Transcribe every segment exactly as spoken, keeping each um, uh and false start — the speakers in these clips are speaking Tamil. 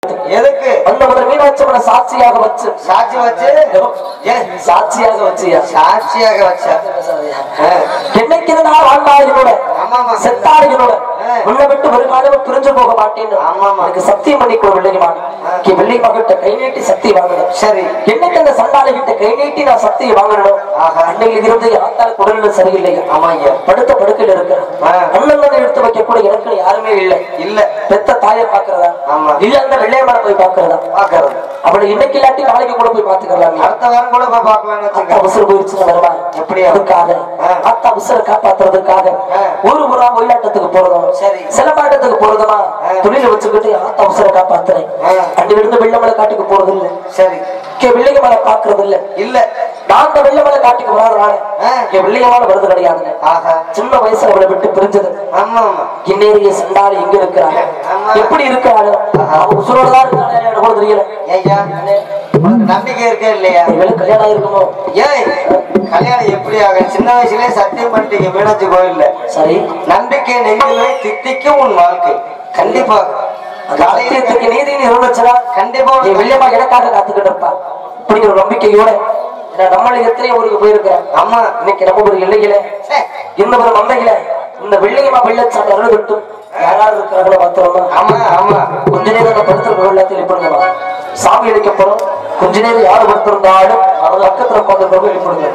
எதுக்கு அந்த ஒரு மீனாட்சியம்மனை சாட்சியாக வச்சு சாட்சி வச்சு சாட்சியாக வச்சியா சாட்சியாக வச்சா என்னைக்கு நான் வாழ்ந்தாயினோட செத்தாயினோட உன்னை விட்டு ஒரு காலம் பிரிஞ்சு போக மாட்டேன் எனக்கு சத்தியம் பண்ணிக்கோ வெள்ளையமான வெள்ளை மகிட்ட கை நீட்டி சக்தி வாங்கணும். சரி என்னைக்கு அந்த சண்டாளை கிட்ட கை நீட்டி நான் சக்தியை வாங்கணும். அன்னையில இருந்து ஆத்தாள் குரல் சரியில்லையா? ஆமா ஐயா, படுத்த படுக்கையில இருக்கிறேன். அண்ணன் எடுத்து வைக்க கூட எனக்கு யாருமே இல்லை. இல்ல பெத்த தாயை பாக்குறதா இல்ல அந்த வெள்ளையமான போய் பாக்குறதா பாக்குறது அவளை இன்னைக்கு இல்லாட்டி நாளைக்கு கூட போய் பாத்துக்கலாம். அடுத்த வாரம் கூட போய் பாக்கலாம். அவசரம் போயிருச்சுன்னு வருவா எப்படி அதுக்காக அத்தா அவசர காப்பாத்துறதுக்காக ஒரு முறை ஒயிலாட்டத்துக்கு போறதும் சரி சிலம்பாட்டத்துக்கு போறதுமா தொழில வச்சுக்கிட்டு ஆத்தா அவசர காப்பாத்துறேன். அண்டி விழுந்து வெள்ளமலை காட்டுக்கு போறது இல்ல. சரி வெள்ளைய மலை பாக்குறது இல்ல. இல்ல நான் அந்த வெள்ளமலை காட்டுக்கு வராதுனால வெள்ளையமான வருது கிடையாதுங்க. சின்ன வயசுல அவளை விட்டு பிரிஞ்சது. இன்னேறிய சண்டாளி எங்க இருக்கிறாங்க எப்படி இருக்கிறாங்க அவன் உசுரோடதான் இருக்காங்க கூட தெரியல. நம்பிக்கை இருக்கா இல்லையா? கல்யாணம் இருக்குமோ? ஏன் கல்யாணம் எப்படி ஆக சின்ன வயசுலயே சத்தியம் பண்ணிட்டீங்க மீனாட்சி கோயில்ல. சரி நம்பிக்கை நெய்துவை தித்திக்கும் உன் வாழ்க்கை கண்டிப்பா காலத்துக்கு நீதினு இருந்துச்சுன்னா கண்டிப்பா வெள்ளையமா எனக்காக காத்துக்கிட்டு இருப்பா அப்படிங்கிற ஒரு நம்பிக்கையோட நம்மள எத்தனை ஊருக்கு போயிருக்கிறேன். ஆமா இன்னைக்கு நம்ம ஒரு எல்லையில இந்த ஒரு மந்தையில இந்த வெள்ளையமா வெள்ளச்சாமி அருள்விட்டும் யாராவது இருக்கிறாங்களோ பாத்துறோமா? ஆமா ஆமா கொஞ்ச நேரம் படுத்துருக்கோம் எல்லாத்தையும் எழுப்பிடுங்க. சாமி அளிக்கப்படும் கொஞ்ச நேரம் யாரு படுத்திருந்தாலும் அவங்க பக்கத்துல பார்த்துருக்கோம் எழுப்பிடுங்க.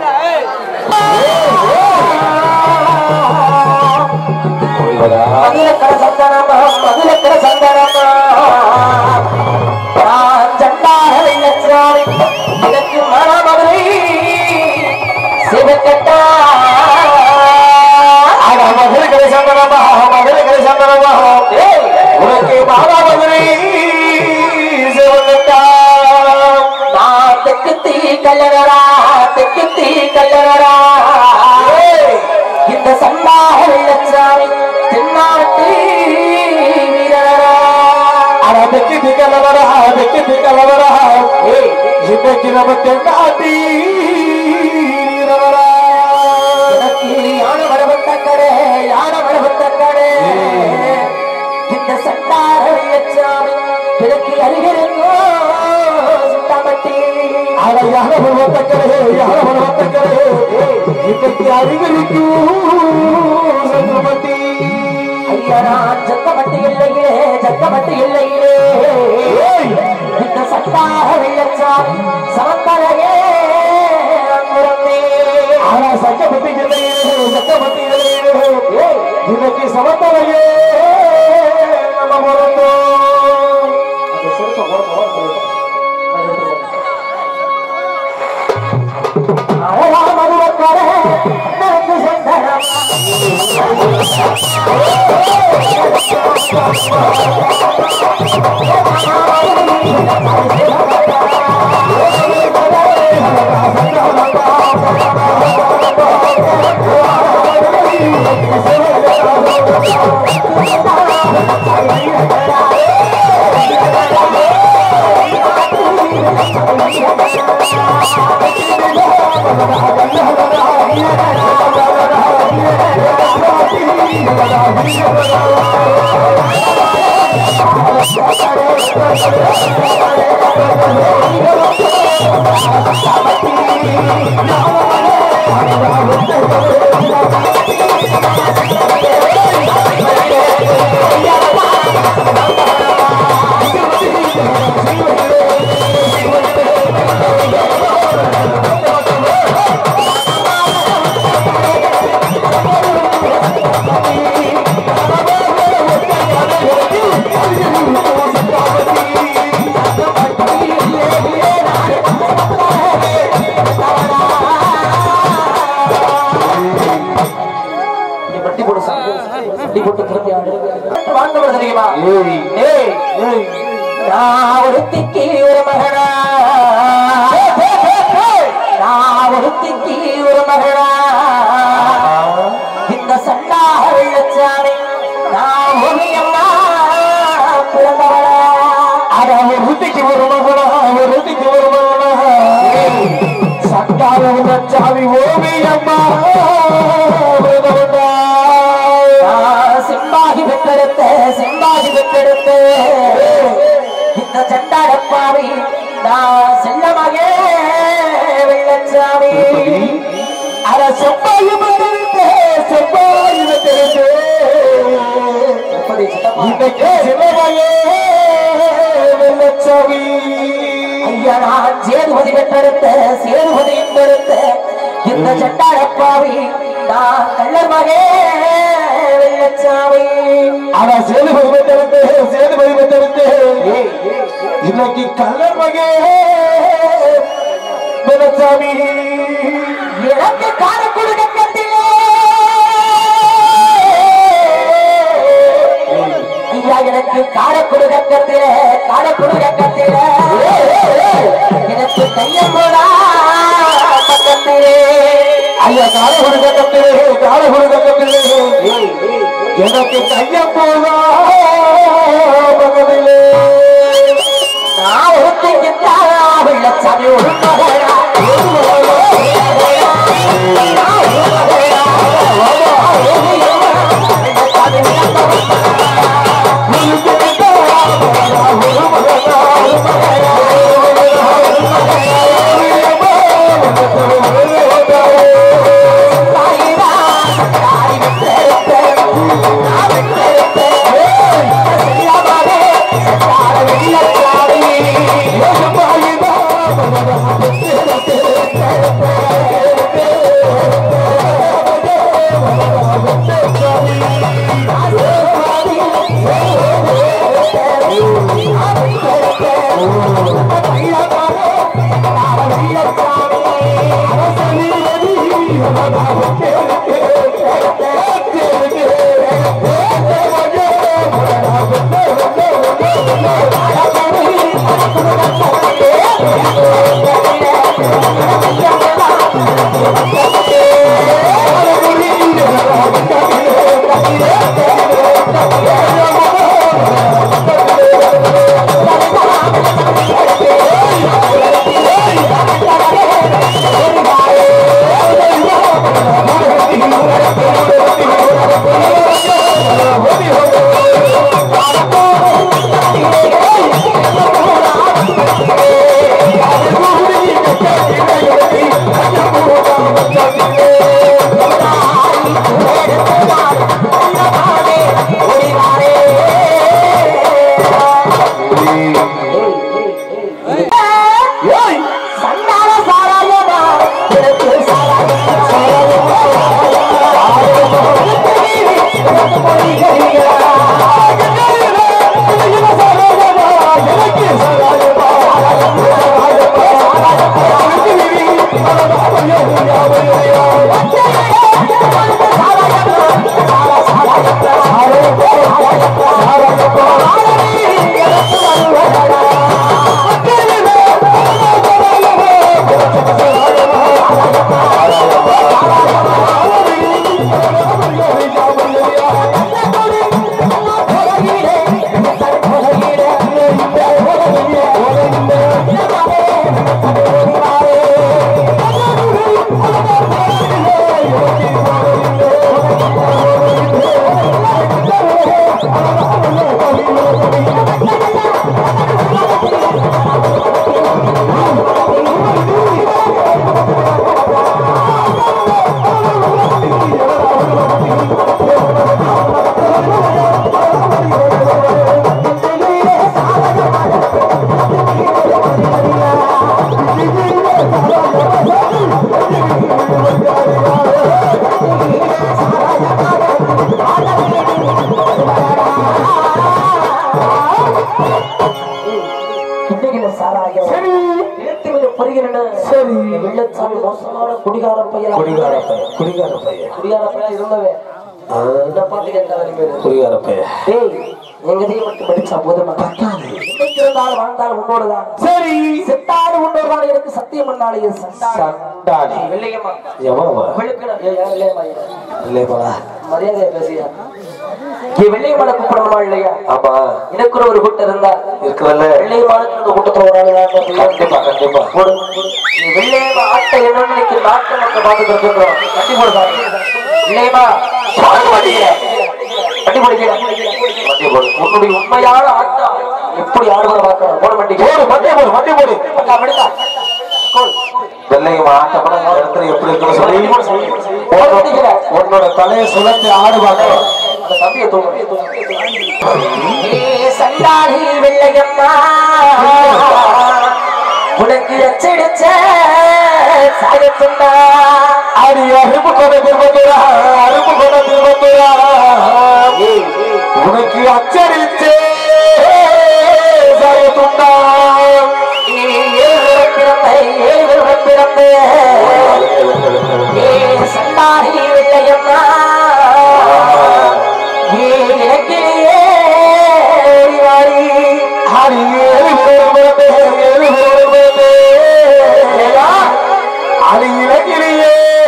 மதுரக்கர சந்தனமா மதுரக்கர சந்தனமா சண்டாக வெள்ளச்சாமி எனக்கு மனமதுரை சிவக்கட்டா மதுரக்கர சந்தனமா மதுரக்கர சந்தனமா உனக்கு மானாமதுரை சிவக்கட்டா நான் தெற்கு தீ கல்லறா தெற்கு தீ கல்லறா இந்த சண்டாக வெள்ளச்சாமி தென்னாட்டு வீரரா அரபக்கு திகலவரா அரபக்கு திகலவரா இன்னைக்கு நம்ம தென்னாட்டி வீரரா எனக்கு யார வரவத்தக்கடே யார வரவத்தக்கடே இந்த சண்டாக வெள்ளச்சாமி எனக்கு அருகிருக்கோ சுத்தமட்டி அட யார வரவத்தக்கடே யார வரவத்தக்கடே இன்னைக்கு அருகிருக்கோ சுத்தமட்டி ஜக்கமட்டி இல்லையே ஜக்கமட்டி இல்லையே இந்த சட்டாக வெள்ளச்சாமி சமந்தரையே ஆனா சட்டப்பட்டி இல்லையே சட்டப்பட்டி இல்லையே இன்னைக்கு சமந்தரையே நம்ம பிறந்தோம். அந்த சிறுத்தை மதுவக்கார ஒருத்திக்கு ஒரு மகனா நான் ஒருத்திக்கு ஒரு மகனா இந்த சண்டாக வெள்ளச்சாமி நான் ஓவியம்மா பிறந்தவளா அட ஒருத்திக்கு ஒரு மகனா ஒருத்திக்கு ஒரு மகனா சண்டாக வெள்ளச்சாமி ஓவியம்மா சிம்பாகி பெற்றெடுத்த சிம்பாகி பெற்றெடுத்த இந்த பாவி நான் செல்லமகே வெள்ளச்சாமி அர செவ்வாயும் செவ்வாயும் வெள்ளச்சாமி ஐயா நான் சேதுபதி பெற்றெடுத்த சேதுபதியின் பெருத்த இந்த சட்டாரப்பாவி நான் கள்ளர் மகே வெள்ளச்சாமி ஆனா சேதுபதி பெற்றெடுத்து சேதுபதி பெற்றெடுத்து இன்னைக்கு கள்ளர் மகே வெள்ளச்சாமி எனக்கு காரக்குடி கட்டத்திலே ஐயா எனக்கு காரக்குடி கட்டத்திலே காரக்குடி கட்டத்திலே எனக்கு கையம்போடா பக்கத்திலே ஐயா காலகுரு கட்டத்திலே காலகுரு கட்டத்திலே எனக்கு கையம் போதா பக்கத்திலே நான் ஒருத்தையா வெள்ளச்சாமி ஒரு மகளா வெள்ளச்சாமி மோசமான குடிகார பையன் குடிகார பையன் குடிகார பையன் குடிகார பையன் இருந்தவன் என்ன பாட்டு கேட்காத குடிகார பையன் டேய் எங்கதையும் மட்டும் படிச்சா போதுமா இன்னைக்கு இருந்தாலும் வாழ்ந்தாலும் உன்னோடுதான் சரி செத்தாலும் உன்னோடுதான் எனக்கு சத்தியம் பண்ணாலே சண்டாடி வெள்ளையம்மா எவ்வளவு வெள்ளையம்மா இல்லையா மரியாதையா பேசியா வெள்ளையம்மாளை கூப்பிடணுமா இல்லையா ஆமா எனக்கு ஒரு கூட்டம் இருந்தா இருக்குல்ல வெள்ளையம்மாளுக்கு இந்த கூட்டத்துல ஒரு ஆளு கண்டிப்பா கண்டிப்பா வெள்ளையம்மா ஆட்டை என்னன்னு இன்னைக்கு நாட்டு மக்கள் பார்த்துட்டு இருக்கோம் கட்டி போடுறாங்க வெள்ளையம்மா கட்டி போடுங்க கட்டி போடுங்க உன்னுடைய உண்மையான ஆட்டம் எப்படி ஆடுகிற பார்க்கணும். போட மாட்டீங்க. போடு மட்டை போடு மட்டை போடு. அக்கா விடுதா. கோல். வெள்ளையும் ஆட்டப்பட இடத்துல எப்படி இருக்குன்னு சொல்லி போட மாட்டீங்க. உன்னோட தலையை சுழத்தி ஆடுவாங்க. அந்த தம்பியை தூக்கு. ஏ சண்டாடி வெள்ளையம்மா உனக்கு அச்சடிச்ச சாயத்துண்டா. அடி அருப்பு கொட திரும்பத்துரா அருப்பு கொட திரும்பத்துரா உனக்கு அச்சடிச்சே சாயத்துண்டா. ஏழு பிறந்த ஏழு பிறந்த ஏ சண்டாடி வெள்ளையம்மா ஏ இலக்கிலேயே வாரி அடி ஏழு பிறந்தே ஏழு பிறந்தே அடி இலக்கிலேயே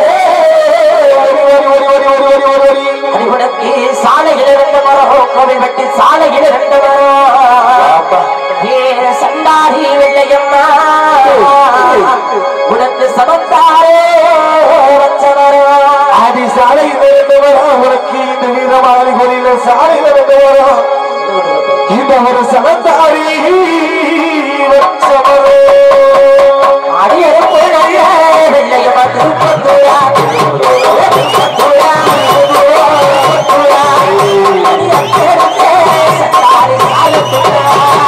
அடிபடக்கு சாலையில ரெண்டு மரம் கோவில் வெட்டி சாலையில ரெண்டு மரம் ஏ சண்டாடி வெள்ளையம்மா உனக்கு சமத்தாரே வச்ச மரம். அடி சாலை ரெண்டு மரம் உனக்கு இந்த வீரமாளி கோயில சாலை ரெண்டு மரம் இந்த ஒரு சமத்தாரி வச்ச மரம். அடியெடுப்பு நல்ல வெள்ளையம்மா திருப்பத்தூரா திருப்பத்தூரா சண்டாடி சாலத்தூரா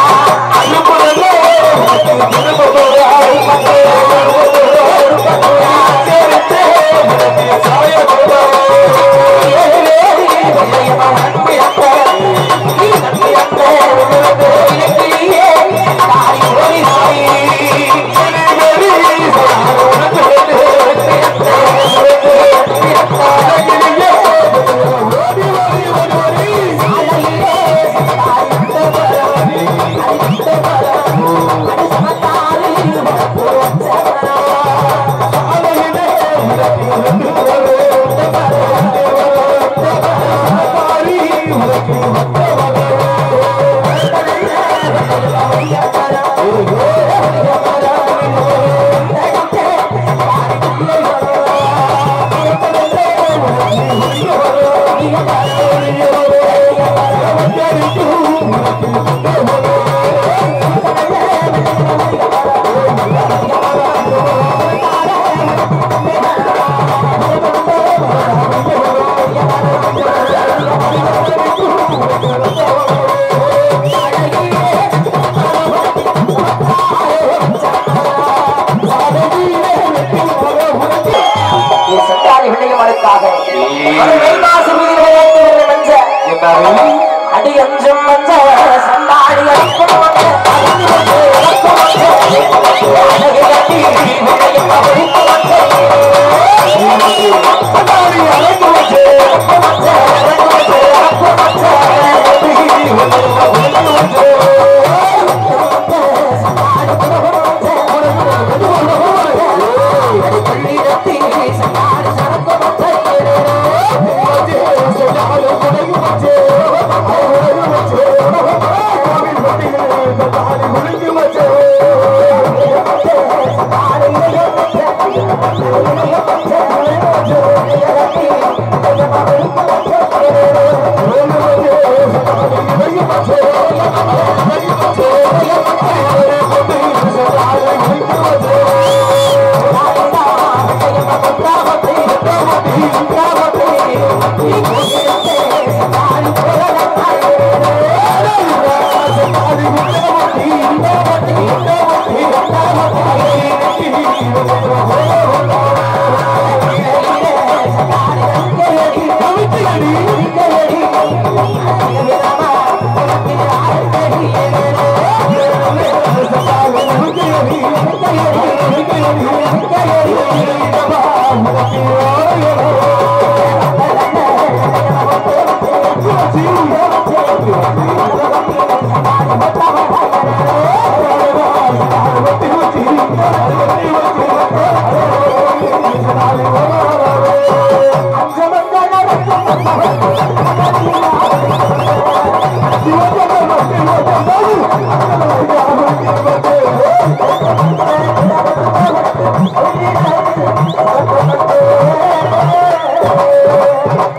அடி அஞ்சும் மஞ்ச சண்டாடி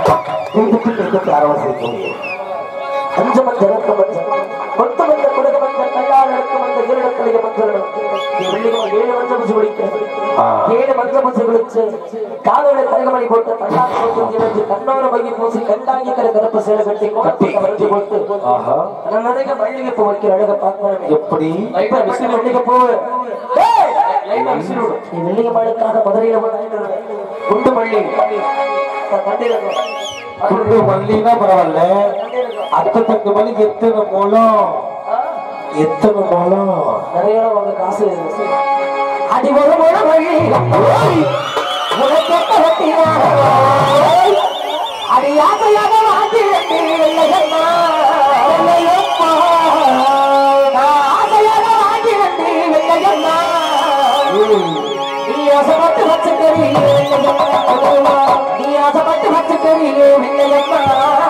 அஞ்சு மஞ்சள் கொத்து மஞ்சள் ஏழு மஞ்சள் பூச்சி குடிக்க ஏழு மஞ்சள் பூச்சி குளிச்சு காதோட கரகமணி போட்டு தன்னாட்டு கண்ணோர பகி பூசி கண்டாங்கி கர கருப்பு சேலை கட்டி வரைஞ்சு போட்டு நிறைய மல்லிகை பூ வைக்கிற அழக பார்க்கணும். எப்படி மல்லிகை பூ வெள்ளிகை மாடுக்காக மதுரையில குண்டு மல்லி குண்டு மல்லினா பரவாயில்ல. அத்தை தங்க மல்லிக்கு எத்தனை மூலம் எத்தனை மூலம் நிறைய உங்க காசு அடி ஒரு மூலம் அடி யாசையாக வாங்கி ஆசையாக வாங்கி வண்டி வெள்ளையம்மா நீ ஆசைப்பட்டு வச்சுக்கறி நீ ஆசைப்பட்டு வச்சுக்கறி வெள்ளையம்மா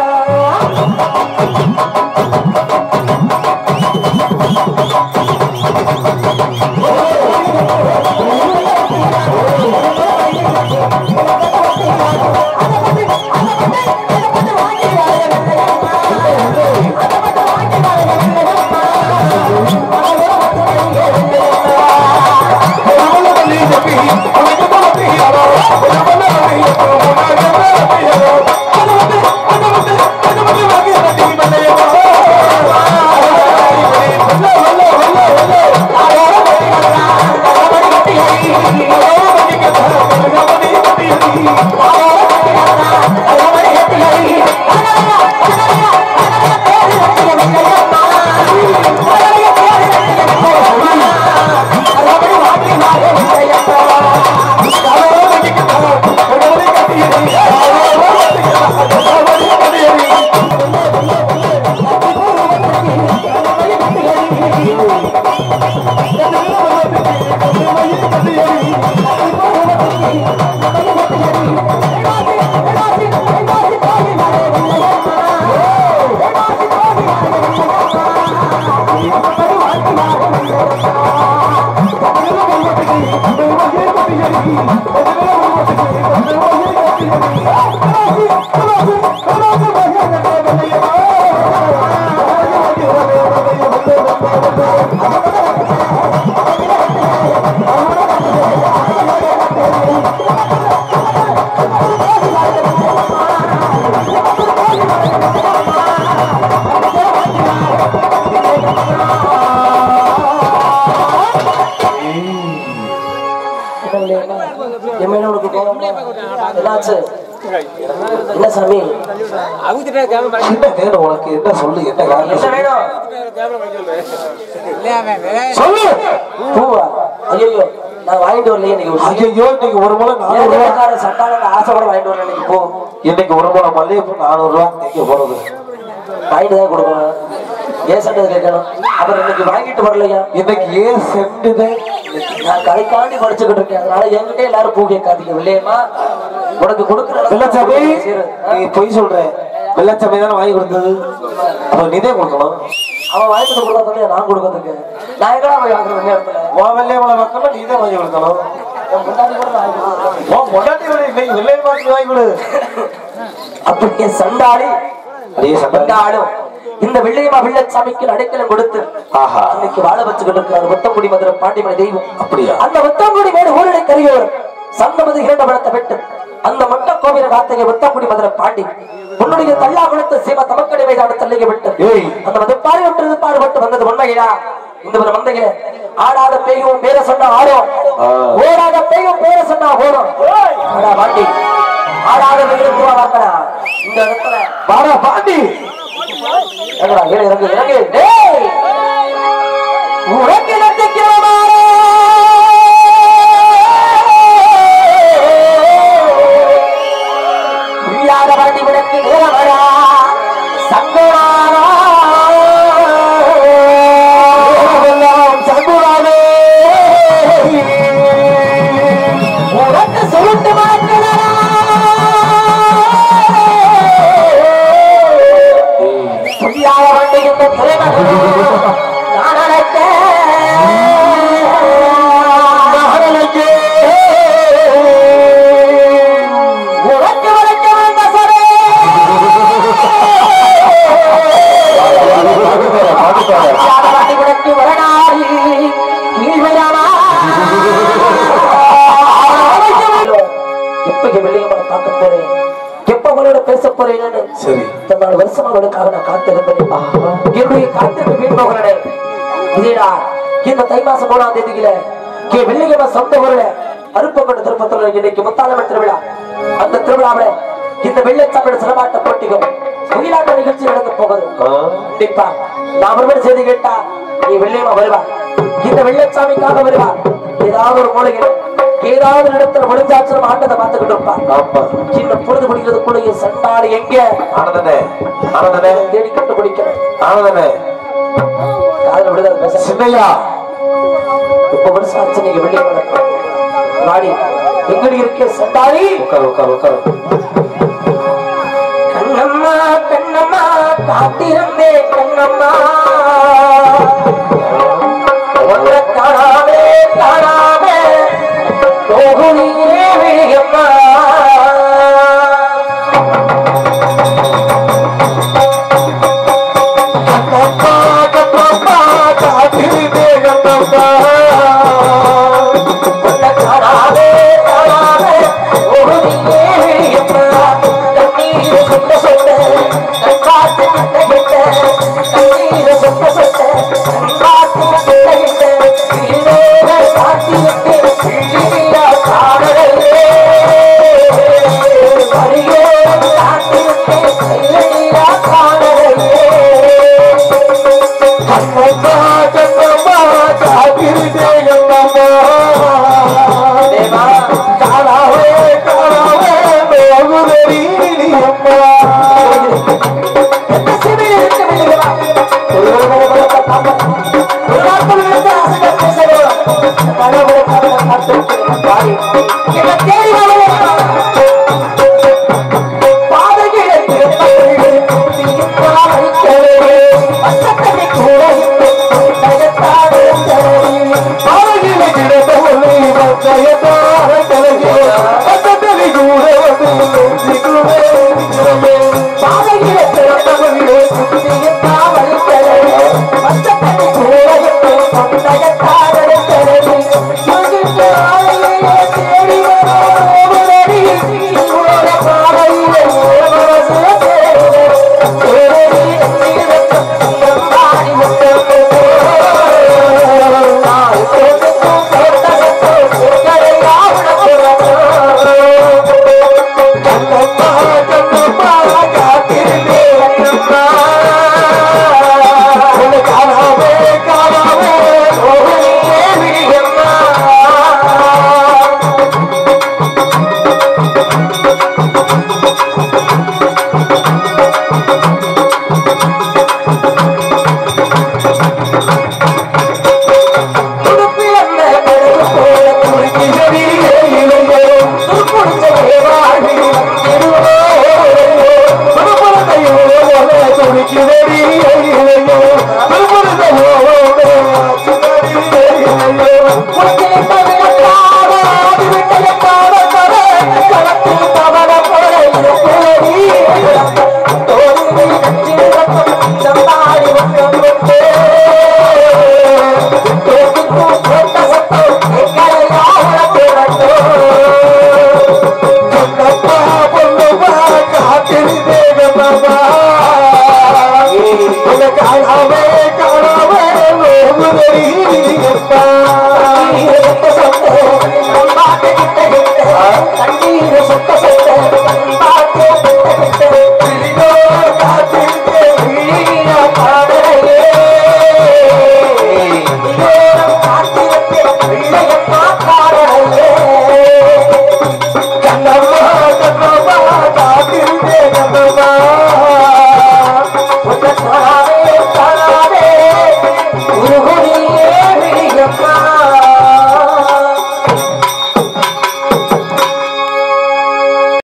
என்ன சாமி உனக்கு என்ன சொல்லு என்ன சொல்லு ஐயோ நான் வாங்கிட்டு வரலையே ஐயோ இன்னைக்கு ஒரு முறை நானூறு ரூபாய் சட்டால ஆசைப்பட வாங்கிட்டு வரல இன்னைக்கு போ இன்னைக்கு ஒரு முறை மல்லிகைப்பூ நானூறு ரூபாய் எங்க போறது வாங்கிட்டு தான் கொடுக்கணும் ஏன் சட்டை கேட்கணும் அப்புறம் இன்னைக்கு வாங்கிட்டு வரலையா இன்னைக்கு ஏன் சென்றுதான் நான் கடைக்காண்டி படிச்சுக்கிட்டு இருக்கேன் அதனால என்கிட்ட எல்லாரும் பூ கேட்காதீங்க இல்லையம்மா உனக்கு கொடுக்குற வெள்ளச்சாமி நீ பொய் சொல்ற வெள்ளச்சாமி தானே வாங்கி கொடுத்தது அவன் நீதே கொடுக்கணும் அவன் வாங்கி கொடுக்காத நான் கொடுக்கறதுக்கு நான் எங்கடா போய் வாங்குறது நேரத்துல உன் வெள்ளையமலை மக்கள் நீதான் வாங்கி கொடுக்கணும் அப்படியே சண்டாடி சண்டாடும் இந்த வெள்ளையம்மா வெள்ளச்சாமிக்கு அடைக்கலம் கொடுத்து இன்னைக்கு வாழ வச்சுக்கிட்டு இருக்கிறார் ஒத்தங்குடி மதுரை பாண்டிமணி தெய்வம். அப்படியா அந்த ஒத்தங்குடி மேடு ஊரடை கரியவர் சங்கமது இரண்டு படத்தை வெட்டு அந்த மொட்ட கோவில காத்தகை ஒத்தங்குடி மதுரை பாண்டி உன்னுடைய தள்ளா கொடுத்த சீம தமக்கடை வைதாடு தள்ளிக விட்டு அந்த மது பாடு விட்டு பாடுபட்டு வந்தது உண்மையா இந்த ஒரு மந்தையில ஆடாத பேயும் பேர சொன்னா ஆடும் ஓடாத பேயும் பேர சொன்னா ஓடும் பாண்டி ஆடாத பேரும் வார்த்தா இந்த இடத்துல வாடா பாண்டி இறங்கு இறங்கு உனக்கு நம்பிக்கிறமாரே புரியாத பாண்டி உனக்கு நேரமடா சங்கோடாரா சங்கோடாரே உனக்கு சொல்லிட்டு மாட்டா புரியாத பாண்டி இந்த திரைமகள் நான் அழைத்தேன் எப்ப வெள்ளியம்மனை பார்க்க போறேன், எப்ப அவளோட பேச போறேன்னு சரி நாலு வருஷம் அவளுக்காக நான் காத்திருந்தேன். என்னுடைய காத்திருப்பு வீண் போகிறனே. இதேடா இந்த தை மாசம் மூணாம் தேதியில கே வெள்ளியம்மன் சொந்த ஊர்ல அருப்பப்பட்ட திருப்பத்தூர் இன்னைக்கு முத்தாளம்மன் திருவிழா. அந்த திருவிழாவில இந்த வெள்ளச்சாமியோட சிறப்பாட்ட போட்டிகள் ஒயிலாட்ட நிகழ்ச்சி நடந்து போகுது. கண்டிப்பா நான் ஒருவர் செய்தி கேட்டா நீ வெள்ளியம்மா வருவா, இந்த வெள்ளச்சாமிக்காக வருவா. ஏதாவது ஒரு மூலையில் ஏதாவது இடத்துல ஒளிஞ்சாச்சரம் ஆட்டத்தை பார்த்துக்கிட்டு இருப்பான். சின்ன பொழுது பிடிக்கிறதுக்குள்ள சண்டாடு எங்க ஆனந்தனே ஆனந்தனே தேடி கண்டு பிடிக்கிறேன். ஆனந்தனே காதல விடுதல் பேச சின்னையா முப்பது வருஷம் ஆச்சு நீங்க வெள்ளியம்மனை வாடி எங்கடி இருக்கே சண்டாடி. உட்கார் உட்கார் உட்கார். கண்ணம்மா கண்ணம்மா காத்திருந்தே கண்ணம்மா ஒன்றை காணாமே காணாமே போகுனியே வெளியம்மா. கண்ணம்மா கண்ணம்மா காத்திருந்தே கண்ணம்மா